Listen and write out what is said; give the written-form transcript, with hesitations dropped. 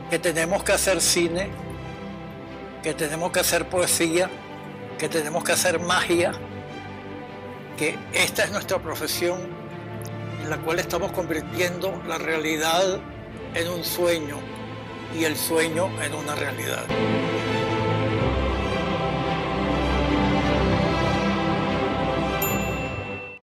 que tenemos que hacer cine, que tenemos que hacer poesía, que tenemos que hacer magia, que esta es nuestra profesión en la cual estamos convirtiendo la realidad en un sueño y el sueño en una realidad.